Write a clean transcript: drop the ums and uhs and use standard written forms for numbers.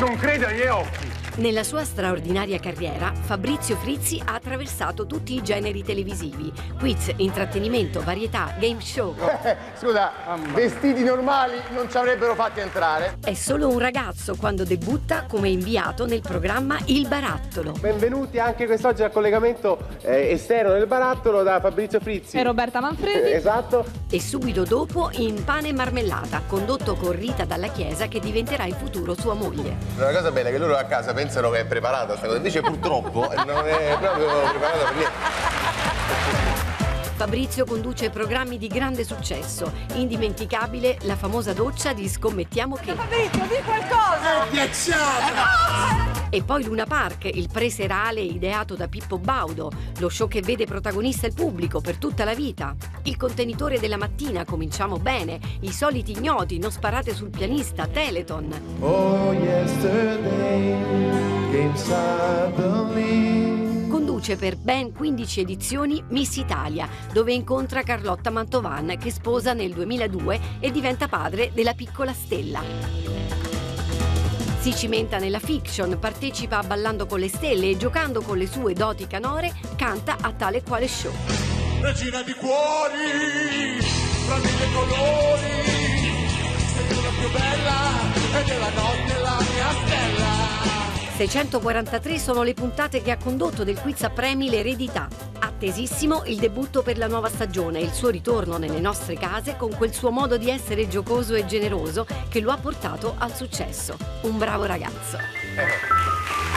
non crede ai miei occhi. Nella sua straordinaria carriera, Fabrizio Frizzi ha attraversato tutti i generi televisivi: quiz, intrattenimento, varietà, game show. Scusa, vestiti normali non ci avrebbero fatti entrare. È solo un ragazzo quando debutta come inviato nel programma Il Barattolo. Benvenuti anche quest'oggi al collegamento esterno del Barattolo da Fabrizio Frizzi e Roberta Manfredi. Esatto. E subito dopo in Pane e Marmellata, condotto con Rita Dalla Chiesa, che diventerà in futuro sua moglie. Una cosa bella è che loro a casa pensano che è preparata sta cosa, invece purtroppo non è proprio preparata per niente. Fabrizio conduce programmi di grande successo. Indimenticabile la famosa doccia di Scommettiamo che. Fabrizio, di qualcosa! E poi Luna Park, il preserale ideato da Pippo Baudo, lo show che vede protagonista il pubblico per tutta la vita. Il contenitore della mattina, Cominciamo bene, I soliti ignoti, Non sparate sul pianista, Teleton. Oh, yesterday came suddenly. Conduce per ben 15 edizioni Miss Italia, dove incontra Carlotta Mantovan, che sposa nel 2002 e diventa padre della piccola Stella. Si cimenta nella fiction, partecipa a Ballando con le stelle e, giocando con le sue doti canore, canta a Tale quale show. Regina di cuori, fra mille colori, sei una più bella e della notte la mia stella. 643 sono le puntate che ha condotto del quiz a premi L'Eredità. Attesissimo il debutto per la nuova stagione e il suo ritorno nelle nostre case con quel suo modo di essere giocoso e generoso che lo ha portato al successo. Un bravo ragazzo.